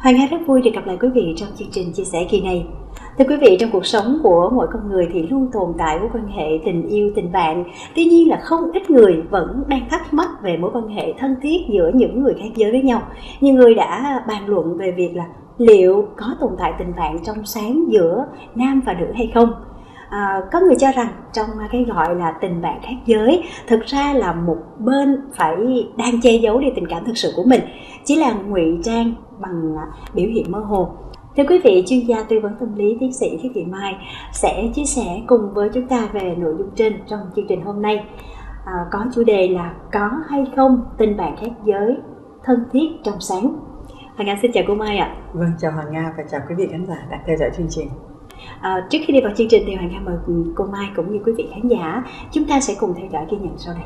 Hoàng Nga rất vui được gặp lại quý vị trong chương trình chia sẻ kỳ này. Thưa quý vị, trong cuộc sống của mỗi con người thì luôn tồn tại mối quan hệ tình yêu, tình bạn. Tuy nhiên là không ít người vẫn đang thắc mắc về mối quan hệ thân thiết giữa những người khác giới với nhau. Nhiều người đã bàn luận về việc là liệu có tồn tại tình bạn trong sáng giữa nam và nữ hay không. Có người cho rằng trong cái gọi là tình bạn khác giới, thực ra là một bên phải đang che giấu đi tình cảm thực sự của mình, chỉ là ngụy trang bằng biểu hiện mơ hồ. Thưa quý vị, chuyên gia tư vấn tâm lý tiến sĩ Thiết Thị Mai sẽ chia sẻ cùng với chúng ta về nội dung trên trong chương trình hôm nay. Có chủ đề là có hay không tình bạn khác giới thân thiết trong sáng. Hoàng Nga xin chào cô Mai ạ. Vâng, chào Hoàng Nga và chào quý vị khán giả đang theo dõi chương trình. Trước khi đi vào chương trình thì Hoàng Nga mời cô Mai cũng như quý vị khán giả chúng ta sẽ cùng theo dõi ghi nhận sau đây.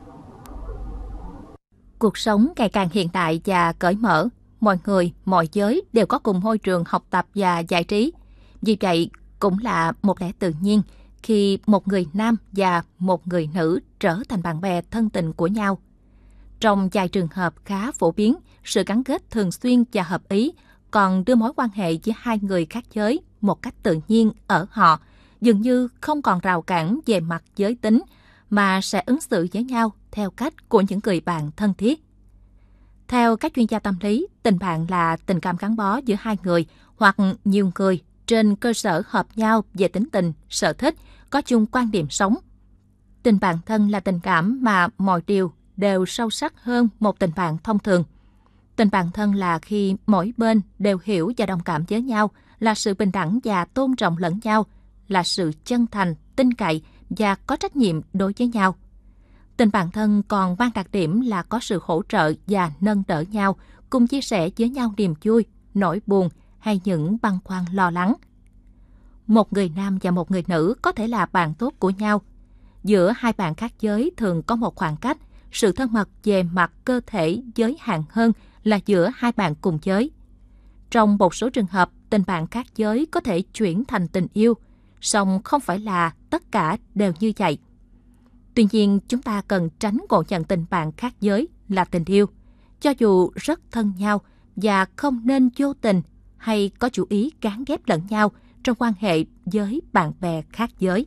Cuộc sống ngày càng hiện đại và cởi mở, mọi người, mọi giới đều có cùng môi trường học tập và giải trí. Vì vậy, cũng là một lẽ tự nhiên khi một người nam và một người nữ trở thành bạn bè thân tình của nhau. Trong vài trường hợp khá phổ biến, sự gắn kết thường xuyên và hợp ý còn đưa mối quan hệ giữa hai người khác giới một cách tự nhiên ở họ, dường như không còn rào cản về mặt giới tính, mà sẽ ứng xử với nhau theo cách của những người bạn thân thiết. Theo các chuyên gia tâm lý, tình bạn là tình cảm gắn bó giữa hai người hoặc nhiều người trên cơ sở hợp nhau về tính tình, sở thích, có chung quan điểm sống. Tình bạn thân là tình cảm mà mọi điều đều sâu sắc hơn một tình bạn thông thường. Tình bạn thân là khi mỗi bên đều hiểu và đồng cảm với nhau, là sự bình đẳng và tôn trọng lẫn nhau, là sự chân thành, tin cậy và có trách nhiệm đối với nhau. Tình bạn thân còn mang đặc điểm là có sự hỗ trợ và nâng đỡ nhau, cùng chia sẻ với nhau niềm vui, nỗi buồn hay những băn khoăn lo lắng. Một người nam và một người nữ có thể là bạn tốt của nhau. Giữa hai bạn khác giới thường có một khoảng cách, sự thân mật về mặt cơ thể giới hạn hơn là giữa hai bạn cùng giới. Trong một số trường hợp, tình bạn khác giới có thể chuyển thành tình yêu, song không phải là tất cả đều như vậy. Tuy nhiên, chúng ta cần tránh ngộ nhận tình bạn khác giới là tình yêu, cho dù rất thân nhau, và không nên vô tình hay có chủ ý gán ghép lẫn nhau trong quan hệ với bạn bè khác giới.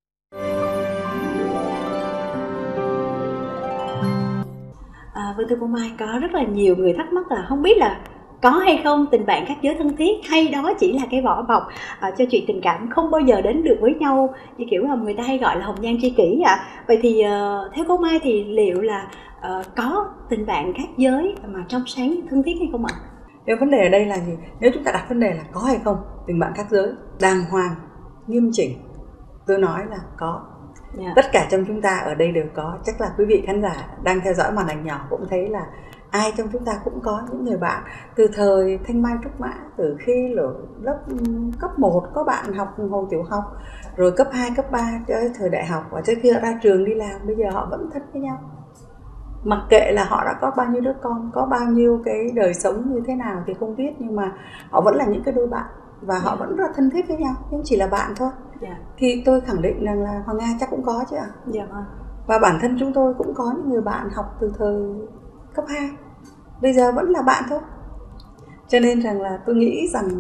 Vâng, thưa cô Mai, có rất là nhiều người thắc mắc là không biết là có hay không tình bạn khác giới thân thiết, hay đó chỉ là cái vỏ bọc cho chuyện tình cảm không bao giờ đến được với nhau, như kiểu là người ta hay gọi là hồng nhan tri kỷ ạ. Vậy thì theo cô Mai thì liệu là có tình bạn khác giới mà trong sáng thân thiết hay không ạ? Cái vấn đề ở đây là gì? Nếu chúng ta đặt vấn đề là có hay không tình bạn khác giới đàng hoàng, nghiêm chỉnh, tôi nói là có. Tất cả trong chúng ta ở đây đều có. Chắc là quý vị khán giả đang theo dõi màn ảnh nhỏ cũng thấy là ai trong chúng ta cũng có những người bạn từ thời thanh mai trúc mã, từ khi lớp cấp 1 có bạn học hồi tiểu học, rồi cấp 2, cấp 3 tới thời đại học, và tới khi họ ra trường đi làm, bây giờ họ vẫn thân với nhau. Mặc kệ là họ đã có bao nhiêu đứa con, có bao nhiêu cái đời sống như thế nào thì không biết, nhưng mà họ vẫn là những cái đôi bạn và họ vẫn rất thân thiết với nhau, nhưng chỉ là bạn thôi. Thì tôi khẳng định rằng là Hoàng Nga chắc cũng có chứ ạ. Và bản thân chúng tôi cũng có những người bạn học từ thời cấp 2, bây giờ vẫn là bạn thôi. Cho nên rằng là tôi nghĩ rằng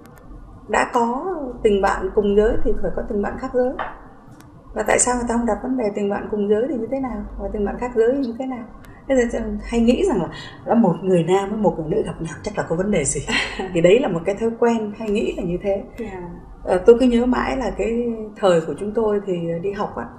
đã có tình bạn cùng giới thì phải có tình bạn khác giới. Và tại sao người ta không đặt vấn đề tình bạn cùng giới thì như thế nào, và tình bạn khác giới thì như thế nào? Thế thì hay nghĩ rằng là một người nam với một người nữ gặp nhau chắc là có vấn đề gì. Thì đấy là một cái thói quen hay nghĩ là như thế. Tôi cứ nhớ mãi là cái thời của chúng tôi thì đi học á,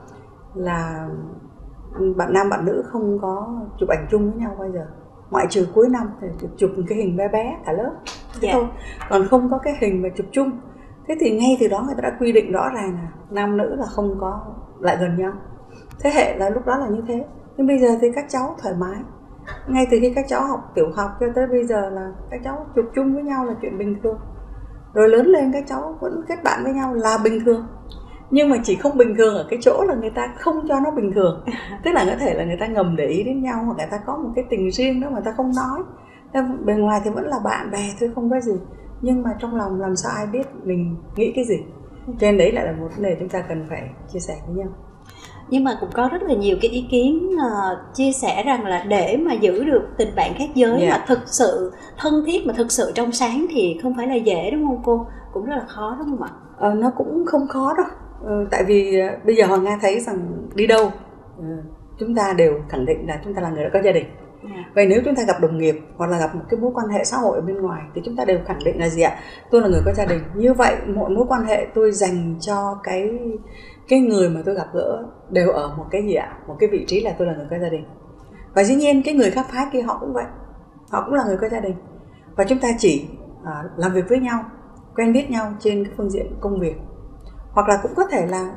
là bạn nam bạn nữ không có chụp ảnh chung với nhau bao giờ, ngoại trừ cuối năm thì chụp cái hình bé bé cả lớp thôi, còn không có cái hình mà chụp chung. Thế thì ngay từ đó người ta đã quy định rõ ràng là nam nữ là không có lại gần nhau. Thế hệ là lúc đó là như thế. Nhưng bây giờ thì các cháu thoải mái, ngay từ khi các cháu học tiểu học cho tới bây giờ là các cháu chụp chung với nhau là chuyện bình thường. Rồi lớn lên các cháu vẫn kết bạn với nhau là bình thường. Nhưng mà chỉ không bình thường ở cái chỗ là người ta không cho nó bình thường. Tức là có thể là người ta ngầm để ý đến nhau, hoặc người ta có một cái tình riêng đó mà ta không nói. Bề ngoài thì vẫn là bạn bè thôi, không có gì. Nhưng mà trong lòng làm sao ai biết mình nghĩ cái gì. Cho nên đấy lại là một vấn đề chúng ta cần phải chia sẻ với nhau. Nhưng mà cũng có rất là nhiều cái ý kiến chia sẻ rằng là để mà giữ được tình bạn khác giới mà thực sự thân thiết, mà thực sự trong sáng thì không phải là dễ, đúng không cô? Cũng rất là khó, đúng không ạ? Nó cũng không khó đâu. Tại vì bây giờ Hoàng Nga thấy rằng đi đâu chúng ta đều khẳng định là chúng ta là người đã có gia đình. Vậy nếu chúng ta gặp đồng nghiệp hoặc là gặp một cái mối quan hệ xã hội ở bên ngoài thì chúng ta đều khẳng định là gì ạ? Tôi là người có gia đình. Như vậy mọi mối quan hệ tôi dành cho cái người mà tôi gặp gỡ đều ở một cái gì ạ? Một cái vị trí là tôi là người có gia đình. Và dĩ nhiên cái người khác phái kia họ cũng vậy, họ cũng là người có gia đình. Và chúng ta chỉ làm việc với nhau, quen biết nhau trên cái phương diện công việc, hoặc là cũng có thể là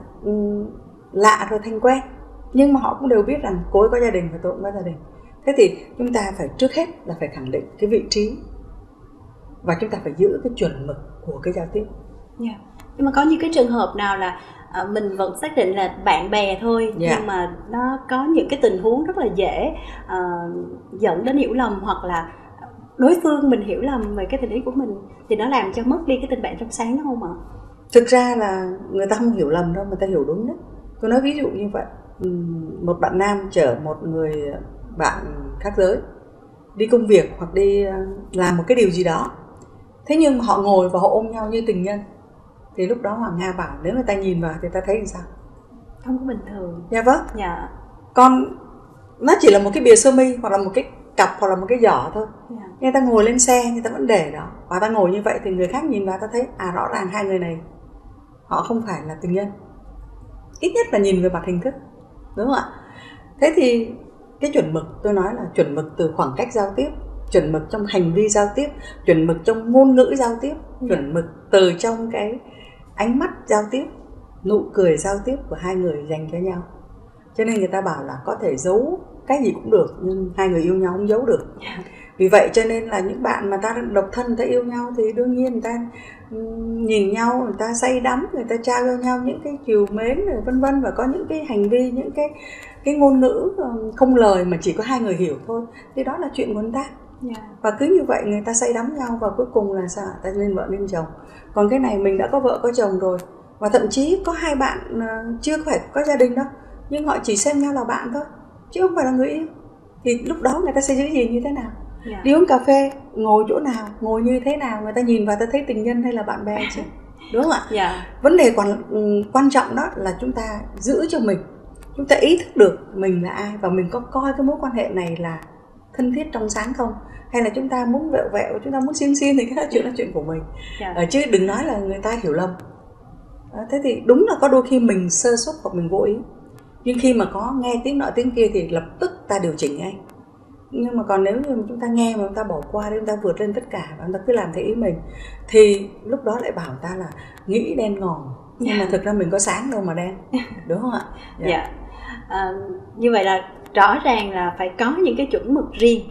lạ rồi thành quen, nhưng mà họ cũng đều biết rằng cô ấy có gia đình và tôi cũng có gia đình. Thế thì chúng ta phải trước hết là phải khẳng định cái vị trí và chúng ta phải giữ cái chuẩn mực của cái giao tiếp. Nhưng mà có những cái trường hợp nào là mình vẫn xác định là bạn bè thôi, nhưng mà nó có những cái tình huống rất là dễ dẫn đến hiểu lầm, hoặc là đối phương mình hiểu lầm về cái tình ý của mình, thì nó làm cho mất đi cái tình bạn trong sáng, đúng không ạ? Thực ra là người ta không hiểu lầm đâu, người ta hiểu đúng đấy. Tôi nói ví dụ như vậy, một bạn nam chở một người bạn khác giới đi công việc hoặc đi làm một cái điều gì đó, thế nhưng mà họ ngồi và họ ôm nhau như tình nhân, thì lúc đó Hoàng Nga bảo nếu người ta nhìn vào thì ta thấy làm sao? Không có bình thường. Dạ vâng. Còn nó chỉ là một cái bìa sơ mi hoặc là một cái cặp hoặc là một cái giỏ thôi. Người ta ngồi lên xe, người ta vẫn để đó, và ta ngồi như vậy thì người khác nhìn vào ta thấy rõ ràng hai người này họ không phải là tình nhân, ít nhất là nhìn về mặt hình thức, đúng không ạ? Thế thì cái chuẩn mực tôi nói là chuẩn mực từ khoảng cách giao tiếp, chuẩn mực trong hành vi giao tiếp, chuẩn mực trong ngôn ngữ giao tiếp, chuẩn mực từ trong cái ánh mắt giao tiếp, nụ cười giao tiếp của hai người dành cho nhau. Cho nên người ta bảo là có thể giấu cái gì cũng được, nhưng hai người yêu nhau không giấu được. Vì vậy cho nên là những bạn mà ta độc thân, người ta yêu nhau thì đương nhiên người ta nhìn nhau, người ta say đắm, người ta trao cho nhau những cái trìu mến rồi vân vân, và có những cái hành vi, những cái ngôn ngữ không lời mà chỉ có hai người hiểu thôi, thì đó là chuyện của người ta. Và cứ như vậy người ta say đắm nhau và cuối cùng là sao? Ta lên vợ lên chồng. Còn cái này mình đã có vợ có chồng rồi, và thậm chí có hai bạn chưa phải có gia đình đâu, nhưng họ chỉ xem nhau là bạn thôi, chứ không phải là người yêu. Thì lúc đó người ta sẽ giữ gìn như thế nào? Đi uống cà phê, ngồi chỗ nào, ngồi như thế nào, người ta nhìn vào ta thấy tình nhân hay là bạn bè chứ, đúng không ạ? Vấn đề quan trọng đó là chúng ta giữ cho mình, chúng ta ý thức được mình là ai, và mình có coi cái mối quan hệ này là thân thiết trong sáng không, hay là chúng ta muốn vẹo vẹo, chúng ta muốn xiên xiên, thì cái chuyện là chuyện của mình. Chứ đừng nói là người ta hiểu lầm. Thế thì đúng là có đôi khi mình sơ suất hoặc mình vô ý, nhưng khi mà có nghe tiếng nọ tiếng kia thì lập tức ta điều chỉnh ngay. Nhưng mà còn nếu như chúng ta nghe mà chúng ta bỏ qua, chúng ta vượt lên tất cả và chúng ta cứ làm theo ý mình, thì lúc đó lại bảo ta là nghĩ đen ngòm, nhưng mà thực ra mình có sáng đâu mà đen, đúng không ạ? Như vậy là rõ ràng là phải có những cái chuẩn mực riêng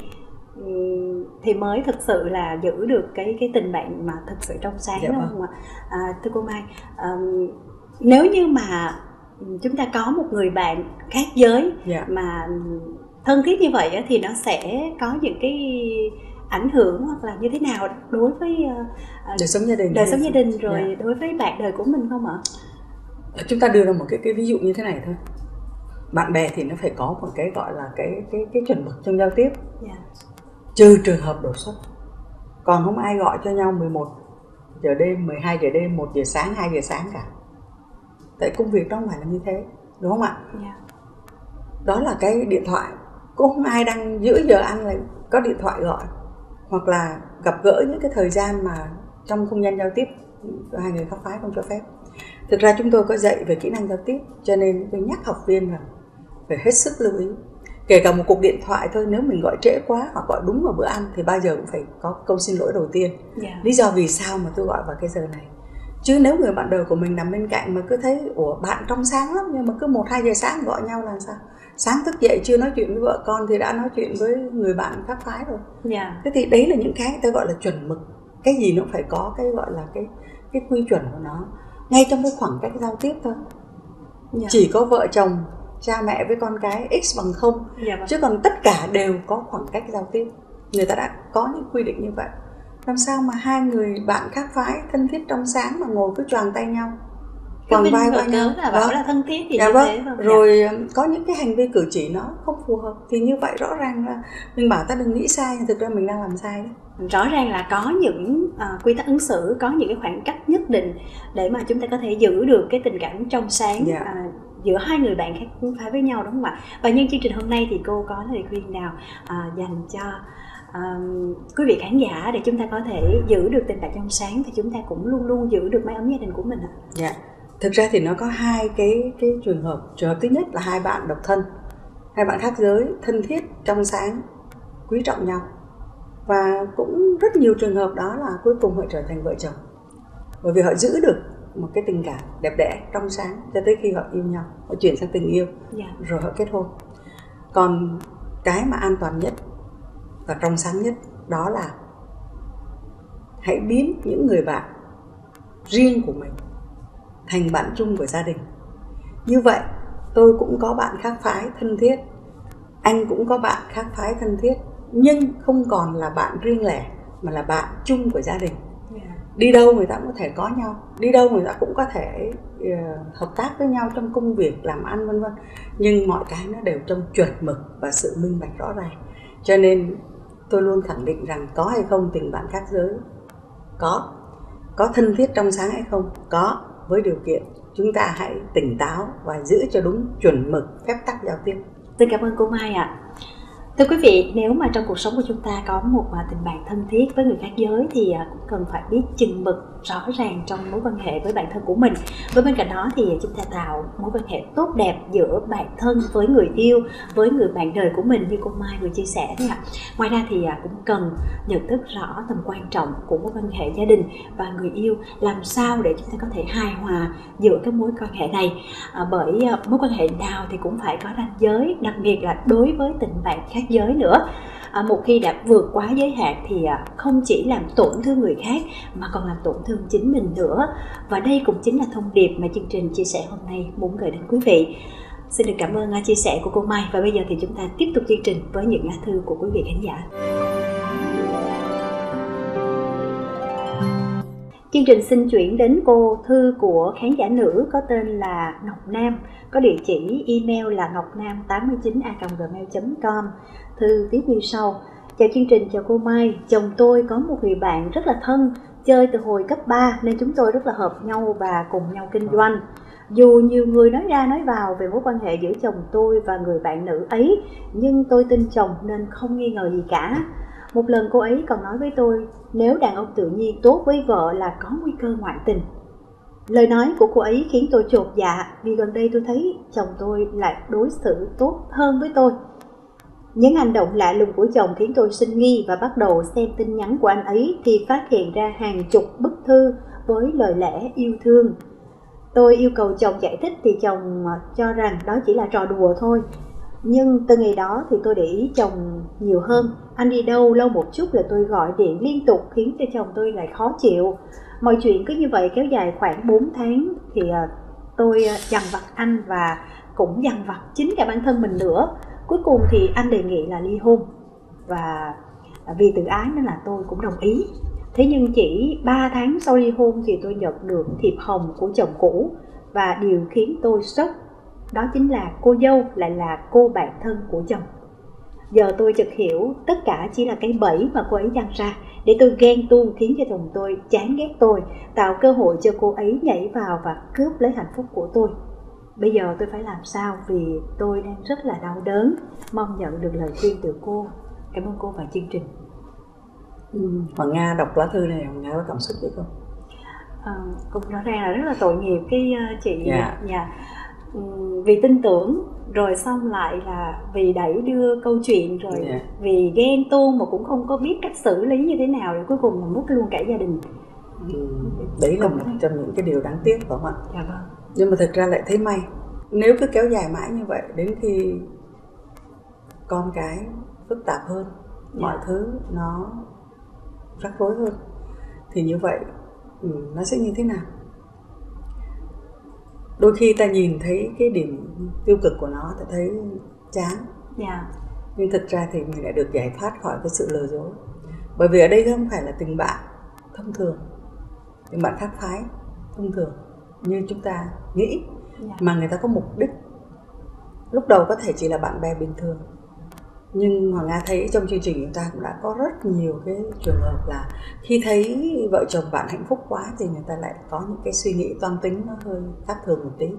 thì mới thực sự là giữ được cái tình bạn mà thực sự trong sáng, đúng không ạ? Thưa cô Mai, nếu như mà chúng ta có một người bạn khác giới mà thân thiết như vậy thì nó sẽ có những cái ảnh hưởng hoặc là như thế nào đối với đời sống gia đình rồi đối với bạn đời của mình không ạ? Chúng ta đưa ra một cái ví dụ như thế này thôi. Bạn bè thì nó phải có một cái gọi là cái chuẩn mực trong giao tiếp, trừ trường hợp đột xuất. Còn không ai gọi cho nhau 11 giờ đêm, 12 giờ đêm, 1 giờ sáng, 2 giờ sáng cả. Tại công việc đó không phải là như thế, đúng không ạ? Đó là cái điện thoại, cũng không ai đang giữa giờ ăn lại có điện thoại gọi, hoặc là gặp gỡ những cái thời gian mà trong không gian giao tiếp hai người khác phái không cho phép. Thực ra chúng tôi có dạy về kỹ năng giao tiếp, cho nên tôi nhắc học viên là phải hết sức lưu ý. Kể cả một cuộc điện thoại thôi, nếu mình gọi trễ quá hoặc gọi đúng vào bữa ăn thì bao giờ cũng phải có câu xin lỗi đầu tiên. Lý do vì sao mà tôi gọi vào cái giờ này. Chứ nếu người bạn đời của mình nằm bên cạnh mà cứ thấy bạn trong sáng lắm, nhưng mà cứ 1-2 giờ sáng gọi nhau là sao? Sáng thức dậy chưa nói chuyện với vợ con thì đã nói chuyện với người bạn khác phái rồi. Thế thì đấy là những cái ta gọi là chuẩn mực. Cái gì nó phải có cái gọi là cái quy chuẩn của nó, ngay trong cái khoảng cách giao tiếp thôi. Chỉ có vợ chồng, cha mẹ với con cái x bằng 0, chứ còn tất cả đều có khoảng cách giao tiếp. Người ta đã có những quy định như vậy. Làm sao mà hai người bạn khác phái thân thiết trong sáng mà ngồi cứ choàng tay nhau? quàng vai qua nhau là bảo là thân thiết thì dạ như vâng. thế. Rồi có những cái hành vi cử chỉ nó không phù hợp thì như vậy rõ ràng là mình bảo ta đừng nghĩ sai, nhưng thực ra mình đang làm sai đấy. Rõ ràng là có những quy tắc ứng xử, có những cái khoảng cách nhất định để mà chúng ta có thể giữ được cái tình cảm trong sáng giữa hai người bạn khác phái với nhau, đúng không ạ? Và nhân chương trình hôm nay thì cô có lời khuyên nào dành cho quý vị khán giả để chúng ta có thể giữ được tình bạn trong sáng và chúng ta cũng luôn luôn giữ được mái ấm gia đình của mình ạ? Dạ. Thực ra thì nó có hai cái trường hợp. Trường hợp thứ nhất là hai bạn độc thân, hai bạn khác giới, thân thiết, trong sáng, quý trọng nhau. Và cũng rất nhiều trường hợp đó là cuối cùng họ trở thành vợ chồng. Bởi vì họ giữ được một cái tình cảm đẹp đẽ, trong sáng cho tới khi họ yêu nhau, họ chuyển sang tình yêu, rồi họ kết hôn. Còn cái mà an toàn nhất và trong sáng nhất đó là hãy biến những người bạn riêng của mình thành bạn chung của gia đình. Như vậy tôi cũng có bạn khác phái thân thiết, anh cũng có bạn khác phái thân thiết, nhưng không còn là bạn riêng lẻ mà là bạn chung của gia đình. Đi đâu người ta cũng có thể có nhau, đi đâu người ta cũng có thể hợp tác với nhau trong công việc, làm ăn vân vân. Nhưng mọi cái nó đều trong chuẩn mực và sự minh bạch rõ ràng. Cho nên tôi luôn khẳng định rằng có hay không tình bạn khác giới? Có thân thiết trong sáng hay không? Có, với điều kiện chúng ta hãy tỉnh táo và giữ cho đúng chuẩn mực phép tắc giao tiếp. Xin cảm ơn cô Mai ạ. Thưa quý vị, nếu mà trong cuộc sống của chúng ta có một tình bạn thân thiết với người khác giới thì cũng cần phải biết chừng mực rõ ràng trong mối quan hệ với bản thân của mình. Với bên cạnh đó thì chúng ta tạo mối quan hệ tốt đẹp giữa bản thân với người yêu, với người bạn đời của mình như cô Mai vừa chia sẻ đấy ạ. Ngoài ra thì cũng cần nhận thức rõ tầm quan trọng của mối quan hệ gia đình và người yêu, làm sao để chúng ta có thể hài hòa giữa các mối quan hệ này. Bởi mối quan hệ nào thì cũng phải có ranh giới, đặc biệt là đối với tình bạn khác giới nữa. Một khi đã vượt quá giới hạn thì không chỉ làm tổn thương người khác mà còn làm tổn thương chính mình nữa. Và đây cũng chính là thông điệp mà chương trình chia sẻ hôm nay muốn gửi đến quý vị. Xin được cảm ơn chia sẻ của cô Mai. Và bây giờ thì chúng ta tiếp tục chương trình với những lá thư của quý vị khán giả. Chương trình xin chuyển đến cô thư của khán giả nữ có tên là Ngọc Nam, có địa chỉ email là ngocnam89a@gmail.com. Thư viết như sau: chào chương trình, chào cô Mai. Chồng tôi có một người bạn rất là thân, chơi từ hồi cấp 3 nên chúng tôi rất là hợp nhau và cùng nhau kinh doanh. Dù nhiều người nói ra nói vào về mối quan hệ giữa chồng tôi và người bạn nữ ấy, nhưng tôi tin chồng nên không nghi ngờ gì cả. Một lần cô ấy còn nói với tôi, nếu đàn ông tự nhiên tốt với vợ là có nguy cơ ngoại tình. Lời nói của cô ấy khiến tôi chột dạ, vì gần đây tôi thấy chồng tôi lại đối xử tốt hơn với tôi. Những hành động lạ lùng của chồng khiến tôi sinh nghi và bắt đầu xem tin nhắn của anh ấy thì phát hiện ra hàng chục bức thư với lời lẽ yêu thương. Tôi yêu cầu chồng giải thích thì chồng cho rằng đó chỉ là trò đùa thôi. Nhưng từ ngày đó thì tôi để ý chồng nhiều hơn. Anh đi đâu lâu một chút là tôi gọi điện liên tục khiến cho chồng tôi lại khó chịu. Mọi chuyện cứ như vậy kéo dài khoảng 4 tháng thì tôi dằn vặt anh và cũng dằn vặt chính cả bản thân mình nữa. Cuối cùng thì anh đề nghị là ly hôn và vì tự ái nên là tôi cũng đồng ý. Thế nhưng chỉ 3 tháng sau ly hôn thì tôi nhận được thiệp hồng của chồng cũ, và điều khiến tôi sốc đó chính là cô dâu lại là cô bạn thân của chồng. Giờ tôi chợt hiểu tất cả chỉ là cái bẫy mà cô ấy dăng ra để tôi ghen tuông, khiến cho chồng tôi chán ghét tôi, tạo cơ hội cho cô ấy nhảy vào và cướp lấy hạnh phúc của tôi. Bây giờ tôi phải làm sao vì tôi đang rất là đau đớn. Mong nhận được lời khuyên từ cô. Cảm ơn cô và chương trình. Hoàng Nga đọc lá thư này, Hoàng Nga có cảm xúc gì không? Cũng rõ ràng là rất là tội nghiệp cái chị vì tin tưởng rồi xong lại là vì đẩy đưa câu chuyện rồi vì ghen tuông mà cũng không có biết cách xử lý như thế nào, rồi cuối cùng là mất luôn cả gia đình. Đấy là một trong những cái điều đáng tiếc phải không ạ? Dạ vâng. Nhưng mà thực ra lại thấy may, nếu cứ kéo dài mãi như vậy đến khi con cái phức tạp hơn, mọi thứ nó rắc rối hơn thì như vậy nó sẽ như thế nào? Đôi khi ta nhìn thấy cái điểm tiêu cực của nó, ta thấy chán. Nhưng thực ra thì mình lại được giải thoát khỏi cái sự lừa dối. Bởi vì ở đây không phải là tình bạn thông thường, tình bạn khác phái thông thường, như chúng ta nghĩ, mà người ta có mục đích. Lúc đầu có thể chỉ là bạn bè bình thường, nhưng Hoàng Nga thấy trong chương trình chúng ta cũng đã có rất nhiều cái trường hợp là khi thấy vợ chồng bạn hạnh phúc quá thì người ta lại có những cái suy nghĩ toan tính nó hơi khác thường một tí.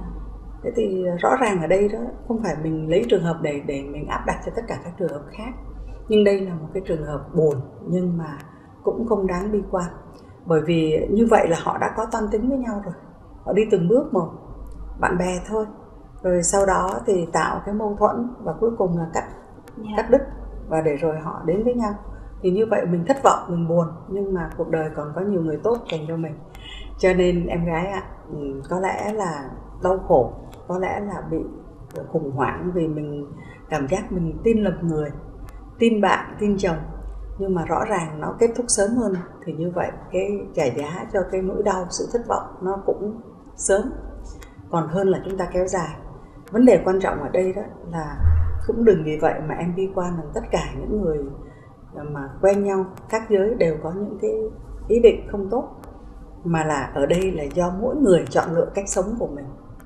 Thế thì rõ ràng ở đây đó không phải mình lấy trường hợp để mình áp đặt cho tất cả các trường hợp khác, nhưng đây là một cái trường hợp buồn nhưng mà cũng không đáng bi quan, bởi vì như vậy là họ đã có toan tính với nhau rồi, họ đi từng bước một, bạn bè thôi, rồi sau đó thì tạo cái mâu thuẫn và cuối cùng là cắt đứt, và để rồi họ đến với nhau. Thì như vậy mình thất vọng, mình buồn, nhưng mà cuộc đời còn có nhiều người tốt dành cho mình. Cho nên em gái ạ, có lẽ là đau khổ, có lẽ là bị khủng hoảng vì mình cảm giác mình tin lầm người, tin bạn, tin chồng, nhưng mà rõ ràng nó kết thúc sớm hơn. Thì như vậy cái trả giá cho cái nỗi đau, sự thất vọng nó cũng sớm, còn hơn là chúng ta kéo dài. Vấn đề quan trọng ở đây đó là cũng đừng vì vậy mà em bi quan rằng tất cả những người mà quen nhau khác giới đều có những cái ý định không tốt, mà là ở đây là do mỗi người chọn lựa cách sống của mình.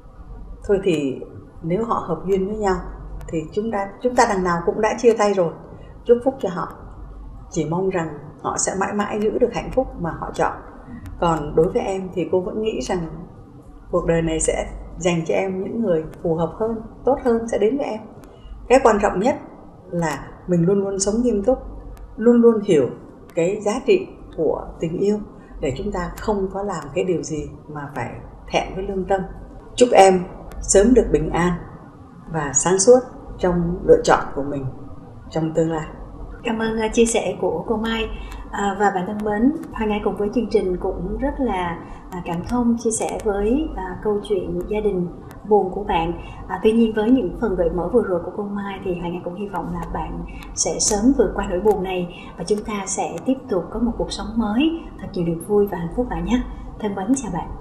Thôi thì nếu họ hợp duyên với nhau thì chúng ta đằng nào cũng đã chia tay rồi, chúc phúc cho họ, chỉ mong rằng họ sẽ mãi mãi giữ được hạnh phúc mà họ chọn. Còn đối với em thì cô vẫn nghĩ rằng cuộc đời này sẽ dành cho em những người phù hợp hơn, tốt hơn sẽ đến với em. Cái quan trọng nhất là mình luôn luôn sống nghiêm túc, luôn luôn hiểu cái giá trị của tình yêu, để chúng ta không có làm cái điều gì mà phải thẹn với lương tâm. Chúc em sớm được bình an và sáng suốt trong lựa chọn của mình trong tương lai. Cảm ơn chia sẻ của cô Mai. Và bạn thân mến, Hoàng Nga cùng với chương trình cũng rất là cảm thông chia sẻ với câu chuyện gia đình buồn của bạn. Tuy nhiên với những phần gợi mở vừa rồi của cô Mai thì Hoàng Nga cũng hy vọng là bạn sẽ sớm vượt qua nỗi buồn này và chúng ta sẽ tiếp tục có một cuộc sống mới thật nhiều niềm vui và hạnh phúc bạn nhé. Thân mến chào bạn.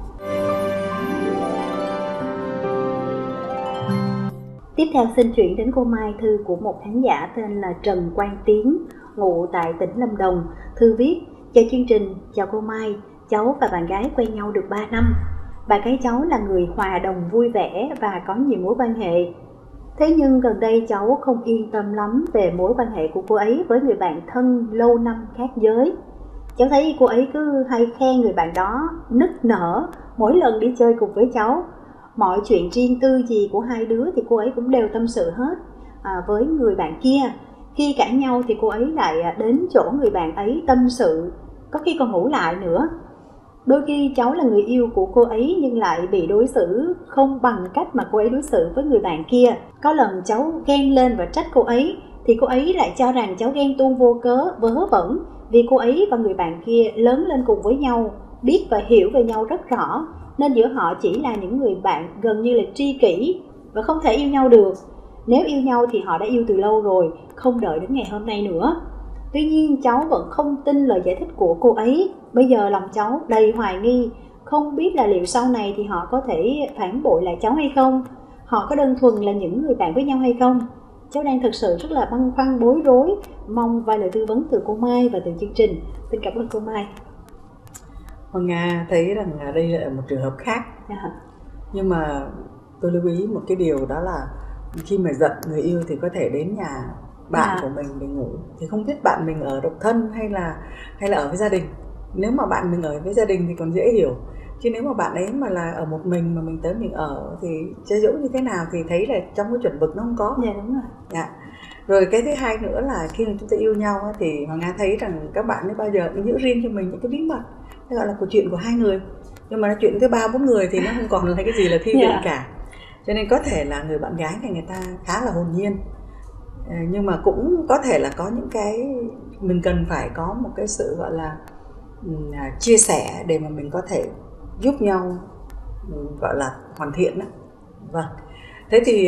Tiếp theo xin chuyển đến cô Mai thư của một khán giả tên là Trần Quang Tiến, ngụ tại tỉnh Lâm Đồng. Thư viết: chào chương trình, chào cô Mai, cháu và bạn gái quen nhau được 3 năm. Bạn gái cháu là người hòa đồng vui vẻ và có nhiều mối quan hệ. Thế nhưng gần đây cháu không yên tâm lắm về mối quan hệ của cô ấy với người bạn thân lâu năm khác giới. Cháu thấy cô ấy cứ hay khen người bạn đó nức nở mỗi lần đi chơi cùng với cháu. Mọi chuyện riêng tư gì của hai đứa thì cô ấy cũng đều tâm sự hết với người bạn kia. Khi cãi nhau thì cô ấy lại đến chỗ người bạn ấy tâm sự, có khi còn ngủ lại nữa. Đôi khi cháu là người yêu của cô ấy nhưng lại bị đối xử không bằng cách mà cô ấy đối xử với người bạn kia. Có lần cháu ghen lên và trách cô ấy thì cô ấy lại cho rằng cháu ghen tuông vô cớ, vớ vẩn, vì cô ấy và người bạn kia lớn lên cùng với nhau, biết và hiểu về nhau rất rõ, nên giữa họ chỉ là những người bạn gần như là tri kỷ và không thể yêu nhau được. Nếu yêu nhau thì họ đã yêu từ lâu rồi, không đợi đến ngày hôm nay nữa. Tuy nhiên cháu vẫn không tin lời giải thích của cô ấy. Bây giờ lòng cháu đầy hoài nghi, không biết là liệu sau này thì họ có thể phản bội lại cháu hay không, họ có đơn thuần là những người bạn với nhau hay không. Cháu đang thực sự rất là băn khoăn bối rối, mong vài lời tư vấn từ cô Mai và từ chương trình. Xin cảm ơn cô Mai. Hoàng Nga thấy rằng đây là một trường hợp khác. Nhưng mà tôi lưu ý một cái điều, đó là khi mà giận người yêu thì có thể đến nhà bạn của mình để ngủ. Thì không biết bạn mình ở độc thân hay là ở với gia đình. Nếu mà bạn mình ở với gia đình thì còn dễ hiểu, chứ nếu mà bạn ấy mà là ở một mình mà mình tới mình ở thì chơi giỡn như thế nào thì thấy là trong cái chuẩn mực nó không có. Dạ đúng rồi. Dạ. Rồi cái thứ hai nữa là khi mà chúng ta yêu nhau thì Hoàng Nga thấy rằng các bạn ấy bao giờ cũng giữ riêng cho mình những cái bí mật, cái gọi là câu chuyện của hai người. Nhưng mà nói chuyện tới 3-4 người thì nó không còn là cái gì là thi viện cả. Cho nên có thể là người bạn gái này người ta khá là hồn nhiên, nhưng mà cũng có thể là có những cái mình cần phải có một cái sự gọi là chia sẻ để mà mình có thể giúp nhau gọi là hoàn thiện đó. Vâng. Thế thì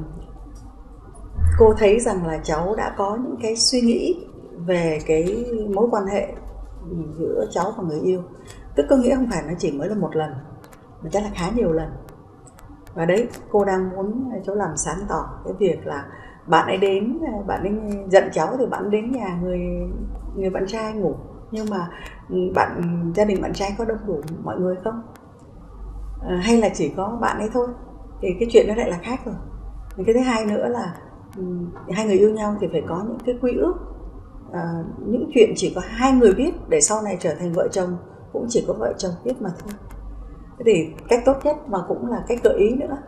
cô thấy rằng là cháu đã có những cái suy nghĩ về cái mối quan hệ giữa cháu và người yêu. Tức có nghĩa không phải nó chỉ mới là một lần, mà chắc là khá nhiều lần. Và đấy, cô đang muốn cháu làm sáng tỏ cái việc là bạn ấy đến, bạn ấy giận cháu thì bạn đến nhà người bạn trai ngủ. Nhưng mà gia đình bạn trai có đông đủ mọi người không? hay là chỉ có bạn ấy thôi, thì cái chuyện đó lại là khác rồi. Cái thứ hai nữa là hai người yêu nhau thì phải có những cái quy ước, những chuyện chỉ có hai người biết để sau này trở thành vợ chồng cũng chỉ có vợ chồng biết mà thôi. Thế thì cách tốt nhất mà cũng là cách gợi ý nữa,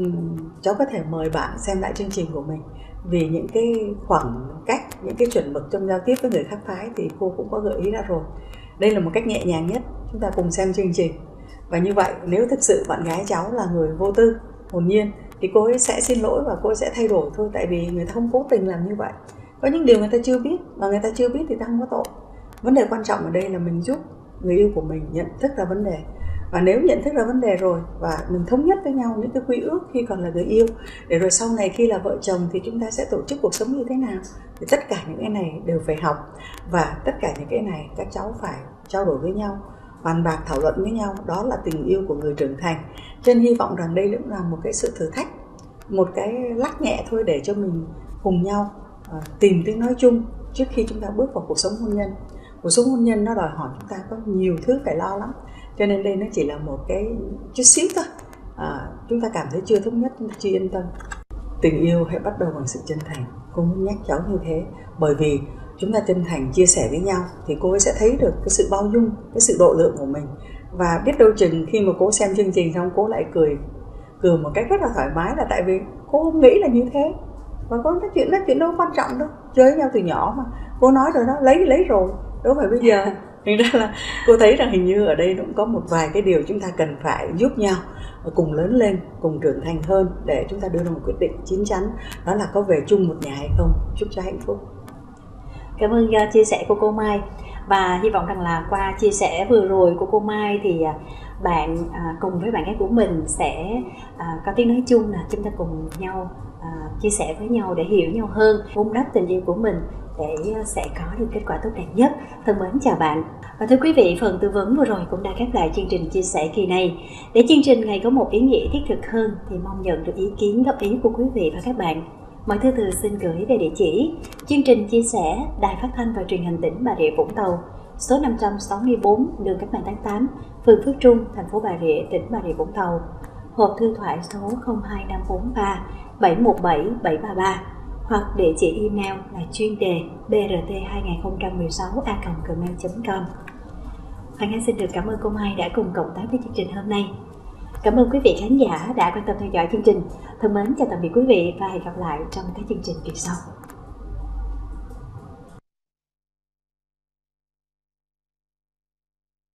cháu có thể mời bạn xem lại chương trình của mình, vì những cái khoảng cách, những cái chuẩn mực trong giao tiếp với người khác phái thì cô cũng có gợi ý ra rồi. Đây là một cách nhẹ nhàng nhất, chúng ta cùng xem chương trình. Và như vậy nếu thực sự bạn gái cháu là người vô tư, hồn nhiên thì cô ấy sẽ xin lỗi và cô ấy sẽ thay đổi thôi, tại vì người ta không cố tình làm như vậy. Có những điều người ta chưa biết, mà người ta chưa biết thì ta không có tội. Vấn đề quan trọng ở đây là mình giúp người yêu của mình nhận thức ra vấn đề. Và nếu nhận thức ra vấn đề rồi và mình thống nhất với nhau những cái quy ước khi còn là người yêu, để rồi sau này khi là vợ chồng thì chúng ta sẽ tổ chức cuộc sống như thế nào, thì tất cả những cái này đều phải học. Và tất cả những cái này các cháu phải trao đổi với nhau, bàn bạc thảo luận với nhau. Đó là tình yêu của người trưởng thành. Cho nên hy vọng rằng đây cũng là một cái sự thử thách, một cái lắc nhẹ thôi để cho mình cùng nhau tìm tiếng nói chung trước khi chúng ta bước vào cuộc sống hôn nhân. Cuộc sống hôn nhân nó đòi hỏi chúng ta có nhiều thứ phải lo lắm. Cho nên đây nó chỉ là một cái chút xíu thôi. Chúng ta cảm thấy chưa thống nhất, chúng ta chưa yên tâm. Tình yêu hãy bắt đầu bằng sự chân thành. Cô muốn nhắc cháu như thế, bởi vì chúng ta chân thành chia sẻ với nhau thì cô ấy sẽ thấy được cái sự bao dung, cái sự độ lượng của mình. Và biết đâu chừng khi mà cô xem chương trình xong cô lại cười một cách rất là thoải mái, là tại vì cô không nghĩ là như thế. Và cô nói chuyện đâu quan trọng đâu, chơi với nhau từ nhỏ mà. Cô nói rồi đó, lấy rồi, đâu phải bây giờ. Thành ra là cô thấy rằng hình như ở đây cũng có một vài cái điều chúng ta cần phải giúp nhau cùng lớn lên, cùng trưởng thành hơn để chúng ta đưa ra một quyết định chín chắn, đó là có về chung một nhà hay không. Chúc cho hạnh phúc. Cảm ơn chia sẻ của cô Mai, và hy vọng rằng là qua chia sẻ vừa rồi của cô Mai thì bạn cùng với bạn gái của mình sẽ có tiếng nói chung, là chúng ta cùng nhau chia sẻ với nhau để hiểu nhau hơn, vun đắp tình yêu của mình để sẽ có được kết quả tốt đẹp nhất. Thân mến chào bạn. Và thưa quý vị, phần tư vấn vừa rồi cũng đã khép lại chương trình chia sẻ kỳ này. Để chương trình ngày có một ý nghĩa thiết thực hơn thì mong nhận được ý kiến góp ý của quý vị và các bạn. Mọi thư từ xin gửi về địa chỉ chương trình chia sẻ Đài Phát thanh và Truyền hình tỉnh Bà Rịa Vũng Tàu, số 564 đường Cách mạng tháng 8, phường Phước Trung, thành phố Bà Rịa, tỉnh Bà Rịa Vũng Tàu. Hộp thư thoại số 02543 717 733 hoặc địa chỉ email là chuyên đề brt2016@gmail.com. Hoàng Anh xin được cảm ơn cô Mai đã cùng cộng tác với chương trình hôm nay. Cảm ơn quý vị khán giả đã quan tâm theo dõi chương trình. Thân mến chào tạm biệt quý vị và hẹn gặp lại trong các chương trình kỳ sau.